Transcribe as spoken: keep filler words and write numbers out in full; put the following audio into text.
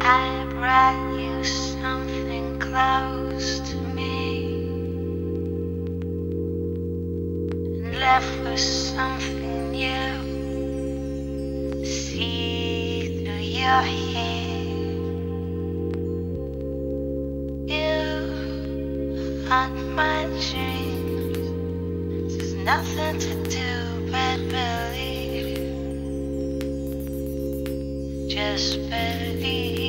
I brought you something close to me and left with something new. See through your hair, you haunt my dreams. There's nothing to do but believe. Just believe.